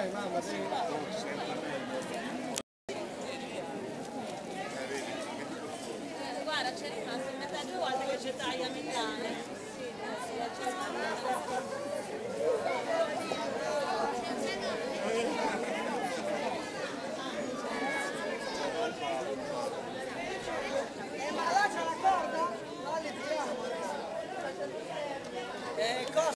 dai mamma, devi... Guarda, c'è rimasto metà 2 volte che c'è taglia a metà.